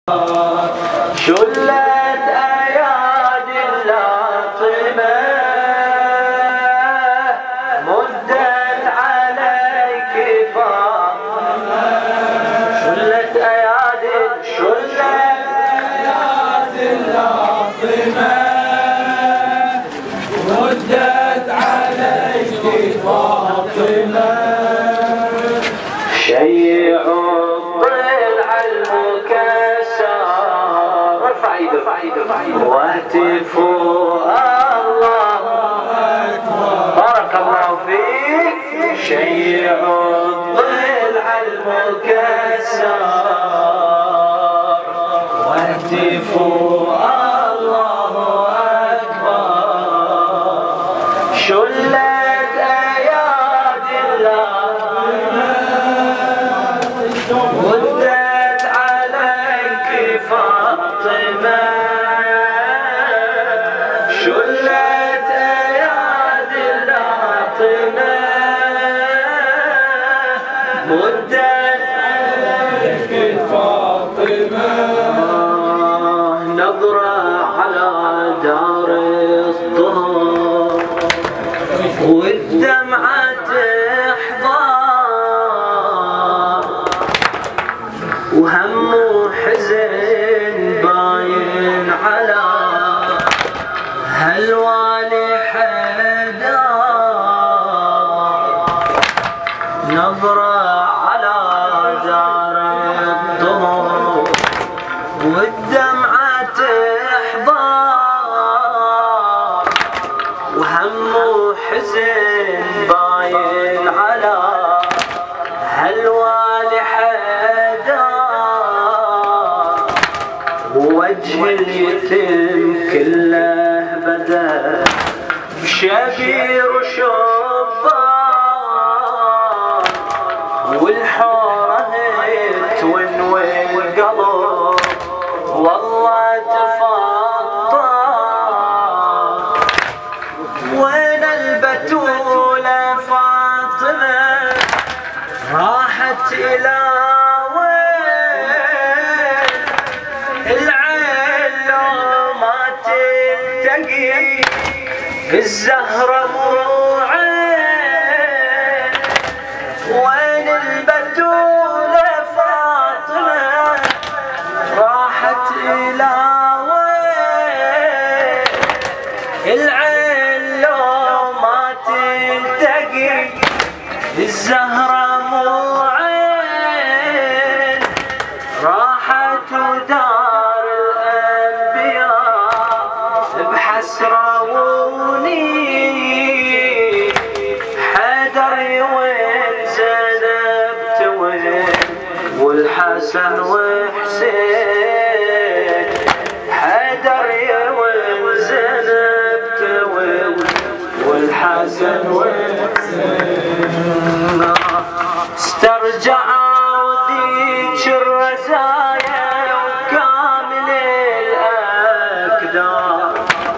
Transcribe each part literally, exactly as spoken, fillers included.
شلت أيادي اللاطمة مدت عليك فاطمة. شلت أيادي شلت أيادي اللاطمة مدت عليك فاطمة. شيعوا الضلع المكسر واهتفوا الله أكبر. بارك الله فيك. شيعوا الضلع المكسر واهتفوا الله أكبر. شلت أيادي اللاطمة مدت عليك فاطمة. شلت أيادي اللاطمة مدت عليك فاطمة. نظرة على دار الطهر والدمعة تحضر وهم وحزن باين على هالوالي حيدر. نظرة على دار الطهر والدمعة تحضر وهم وحزن باين على هالوالي حيدر. ووجه اليتيم كله بدا بشبير وشبان والحورة تونوي القلب والله تفطر. وين البتولة فاطمة راحت إلى وين؟ العين لو ما تلتقي الزهرة مو عين. وين البتولة فاطمة راحت إلى وين؟ العين لو ما تلتقي الزهرة مو عين. راحت ودار الأنبياء بحسرة ونين. حيدر وين زينب توين والحسن وحسين. حيدر وين زينب توين والحسن وحسين. استرجعوا ذيك الرزايا وكامل الأكدار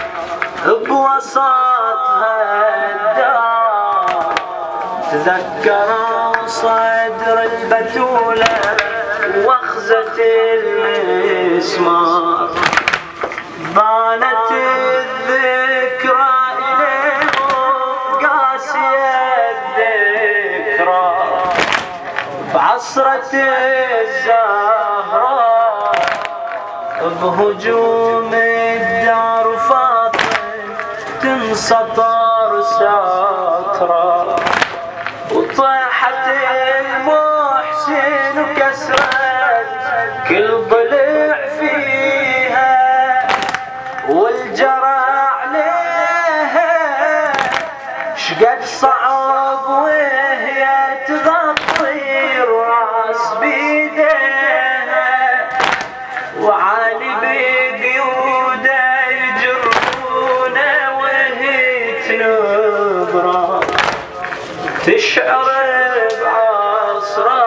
بوسطها الدار. تذكروا صدر البتولة واخذة المسمار. بانت الذكرى إليهم قاسية الذكرى بعصرة الزهراء بهجوم الدار فاطمة تنسطر ساترة. وطاحت المحسن وكسرت كل ضلع فيها والجرى عليها. شقد صعب وهي تغطي الراس بيديها وعالي بقيوده يجرونه وهي تنبره. تشعر بعصره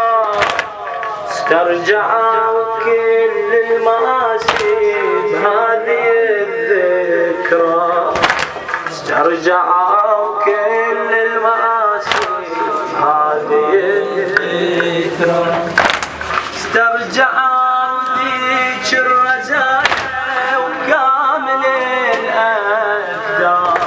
استرجعوا كل المآسي بهذه الذكرى. استرجعوا كل المآسي بهذه الذكرى. استرجعوا ذيك المزايا وكامل الأقدار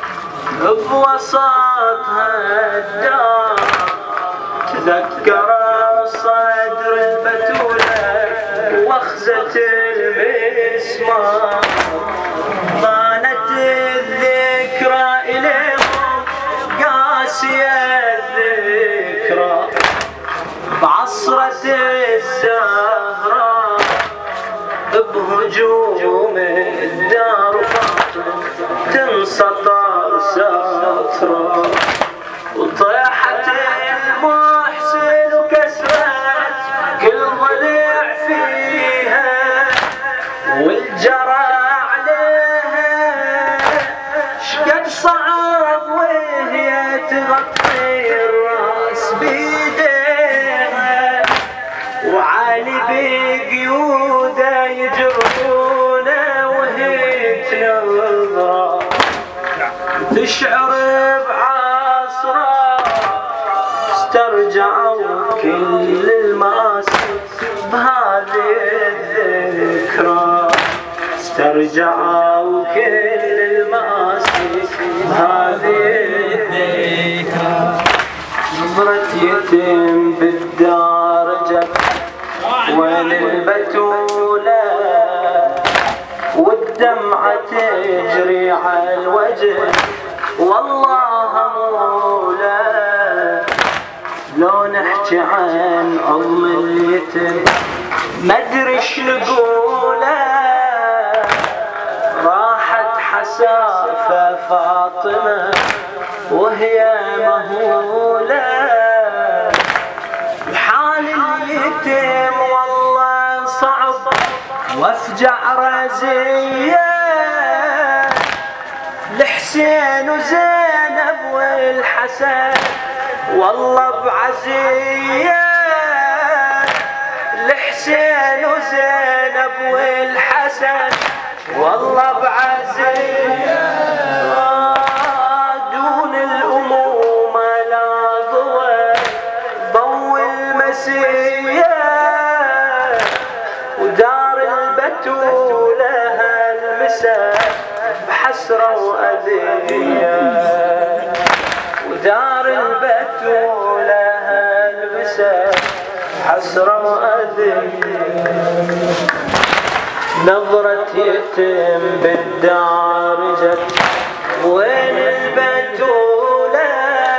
بوسطها الدار تذكر صدر البتولة وخزة المسمار ضانت الذكرى إليهم قاسية الذكرى بعصرة الزهراء بهجوم الدار تنسطر سطرة وطيحت المحسن وكسرت كل ضلع فيها والجرى عليها شقد صعب وهي تغطي الراس بيديها وعالي بقيوده يجرونه وهي تنظر تشعر بعصره استرجعوا كل المآسي بهذه الذكرى استرجعوا كل المآسي بهذه الذكرى نظرة يتم بالدار جت وين البتولة والدمعة تجري على الوجه والله مولا لو نحكي عن أم اليتم ما ادري ايش نقوله راحت حسافة فاطمة وهي مهولة حال اليتم والله صعب وافجع رزية الحسين وزينب والحسن والله بعزية الحسين وزينب والحسن والله بعزية دون الأمومة لا ضوى ضوء المسية ودار البتولة هالمسا بحسرة وأذية ودار البتولة هالمسا حسرة وأذية نظرة يتم بالدار جت وين البتولة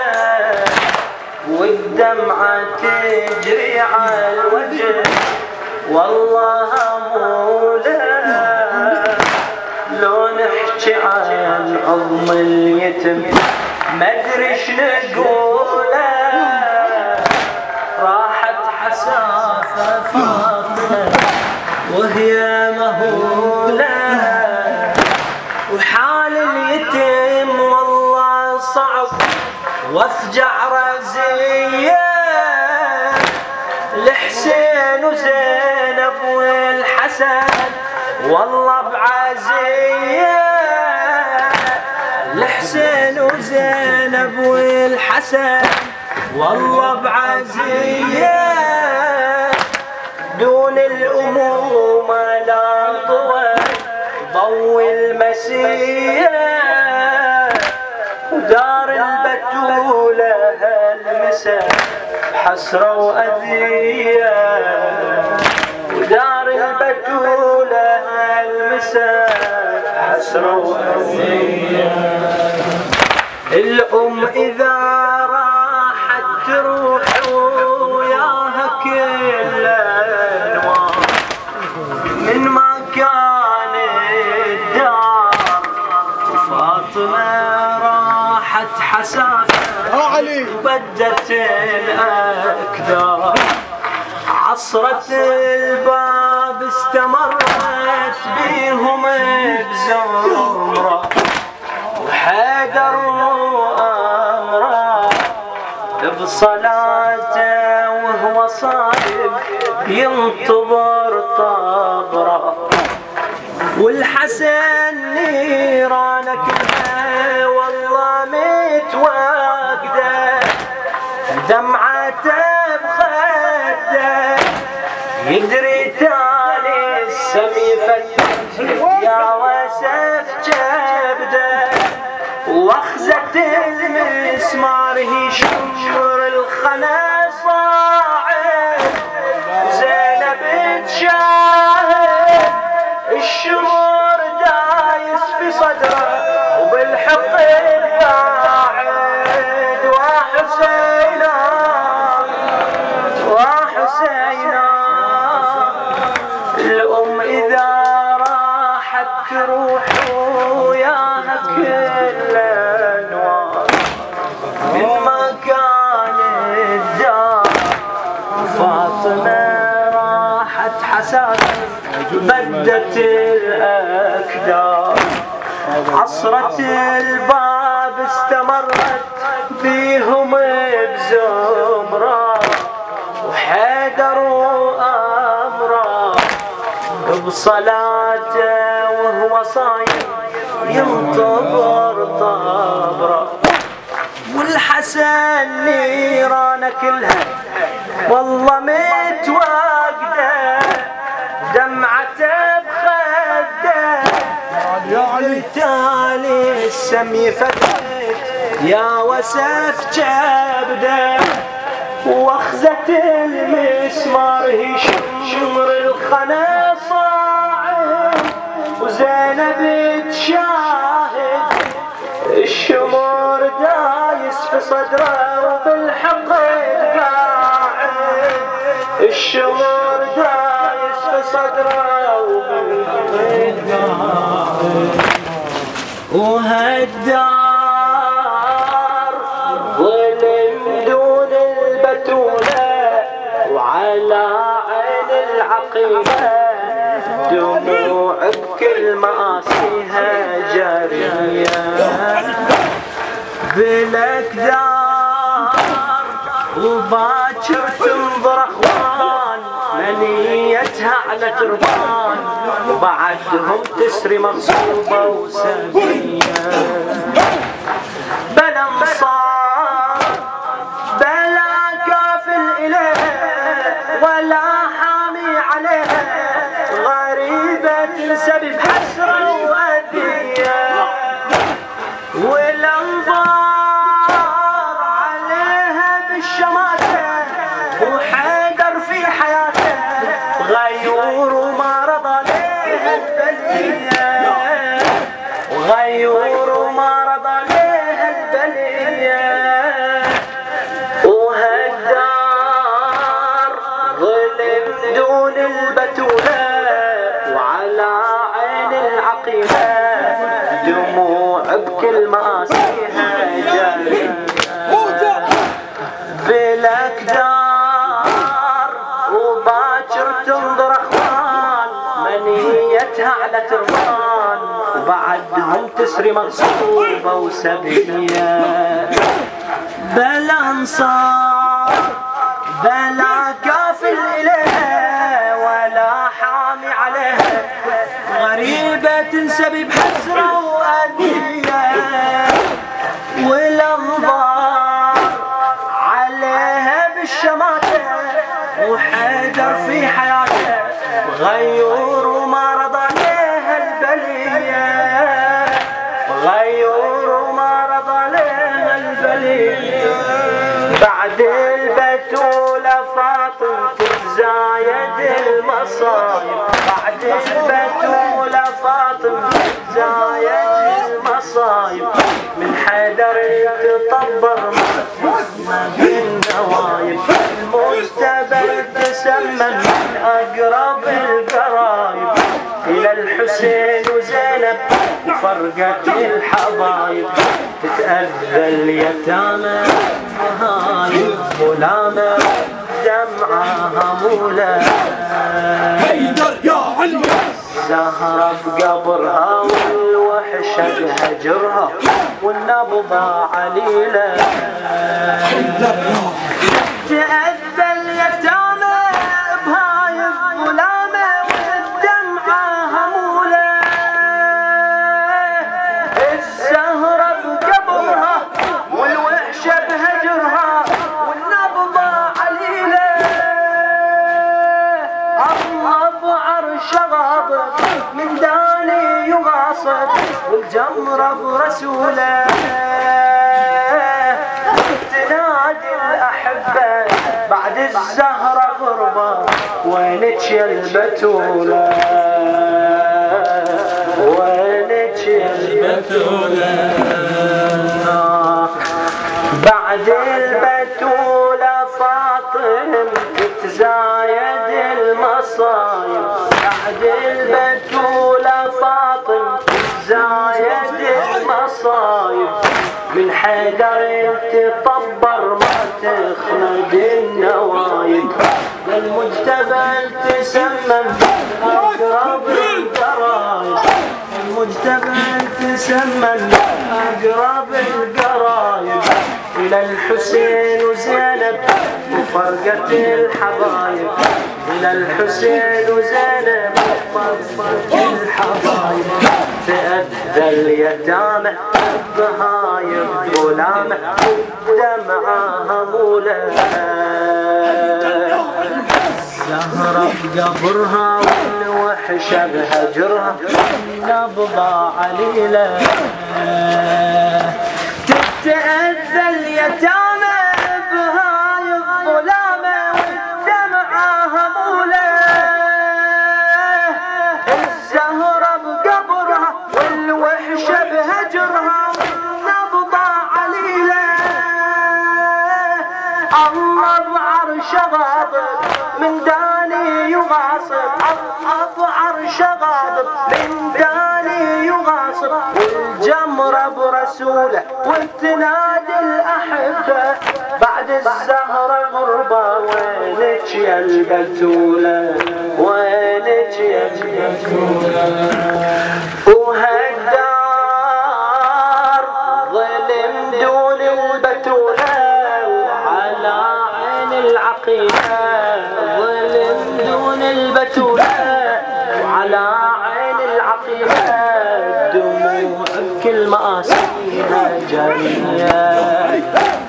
والدمعة تجري على الوجه والله مولا لو نحكي عن عظم اليتم ما ادري ايش نقوله راحت حسافة فاطمة وهي مهولة وحال اليتم والله صعب وافجع رزية الحسين وزينب والحسن والله بعزية الحسين وزينب والحسن والله بعزية دون الأمومة لا ضوى ضوء المسية ودار البتولة هالمسا حسرة وأذية ودار البتولة هالمسا حسرة وأذية الأم إذا راحت تروح وياها كل أنوار من ما كان الدار وفاطمة راحت حسافة وبدت الأكدار عصرة الباب استمرت بيهم بزمرة وحيدر وأمره بصلاته وهو صايم ينتظر طبره والحسن نيرانه كلها والله متواقده دمعته بخده يدري تالي السنة السمي فتت يا وسف جبده واخزة المسمار هي شمر الخنا صاعد زينب تشاهد الشمر دايس في صدره وبالحقد قاعد وحسينا وحسينا الأم إذا راحت تروح وياها كل أنوار من مكان الدار فاطمة راحت حساسة بدت الأكدار عصرة الباب استمرت فيهم بزمرة وحيدر وأمره بصلاته وهو صايم ينتظر طبره والحسن نيرانه كلها والله متواجده دمعته بخده بالتالي السمي فتت يا وسف جبده واخزة المسمار هي شمر الخنا صاعد وزينب تشاهد الشمر دايس في صدره وبالحقد قاعد الشمر دايس في صدره وبالحقد قاعد وهالدار ظلم دون البتولة وعلى عين العقيمة دموع بكل مآسيها جارية بالاكدار وباكر تنظر اخوان منيتها على تربان وبعدهم تسري مغصوبة وسبية بلا انصار بلا كافل إليه ولا حامي عليه غريبة سبب حسرة وأذية والانظار عليها بالشماتة وحيدر في حياته غيور وما رضى ليه البلية غيور وما رضى ليه البلية وهالدار ظلم دون البتولة وعلى عين العقيمة دموع بكل مآسيها جارية بالاكدار وباكر تنظر اخوان منيتها على تربان وبعدهم تسري مغصوبة وسبية بلا انصار بلا كافل إليها ولا حامي عليها غريبة تنسبي بحسرة وأذية والأنظار عليها بالشماتة وحيدر في حياته غيور وما رضى ليها البلية غيور وما رضى ليها البلية بعد البتولة فاطم تتزايد المصايب بعد البتولة فاطم تتزايد المصايب من حيدر تطبر ما بالنوايب المجتبى تسمى من أقرب القرايب إلى الحسين وزينب وفرقت الحبايب تتأذى اليتامى مهايب ظلامة دمعها مولا حيدر يا علوي زهرة بقبرها والوحشة بهجرها والنبضة عليلة تأذى اليتامى بهايب ظلامة والدمعة همولة الزهرة بقبرها والوحشة بهجرها والنبضة عليلة الله بعرش غاضب من داني يغاصب والجمرة برسوله تنادي الأحبة بعد الزهرة غربة وينك يا البتولة وينك يا البتولة بعد البتولة فاطم تزايد المصايب بعد البتولة فاطم تزايد المصايب من حيدر تطبر ما تخلد النوايب المجتبى تسمم أقرب القرايب المجتبى تسمم أقرب القرايب إلى الحسين وزينب وفرقة الحبايب إلى الحسين وزينب وفرقة الحبايب تأذى اليتامى الضهايب غلامة دمعها مولى زهرة بقبرها والوحشة بهجرها نبضة عليلة تتأذى اليتامى بهاي الظلامة ودمعها مولى الزهرة بقبرها والوحشة بهجرها نبضة عليلة الله بعرش غاضب من داني يغاصب الله بعرش غاضب من داني يغاصب والجمرة برسوله وتنادي الأحبة بعد الزهرة غربة وينك يا البتولة وينك يا البتولة وهالدار ظلم دون البتولة وعلى عين العقيدة ظلم دون البتولة وعلى عين العقيدة دموع بكل مآسيها جارية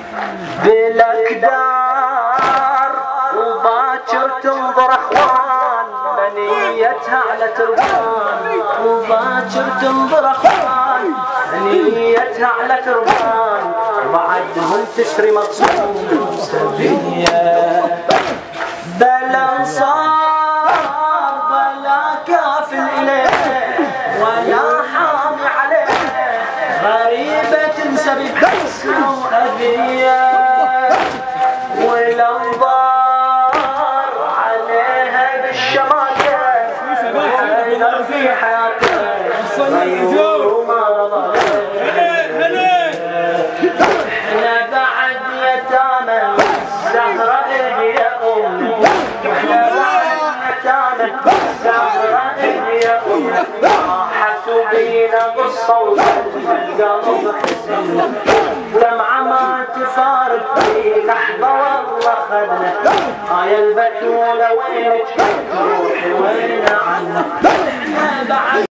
بالاكدار وباكر تنظر اخوان منيتها على تربان وباكر تنظر اخوان منيتها على تربان وبعدهم تشتري مقصود سبيه بلا صار بلا كافل اليه ولا حامي عليه غريبة تنسبي بحسها وأذية والأنظار عليها بالشماتة وغير في حياته غيور ومرضى احنا بعد يتامى الزهرة هي أمي احنا بعد يتامى الزهرة هي أمي راحت بينا قصة والقلب حزن دمعة ما تفارق في لحظة والله خدنا هاي البتولة وينك روحي وين عنك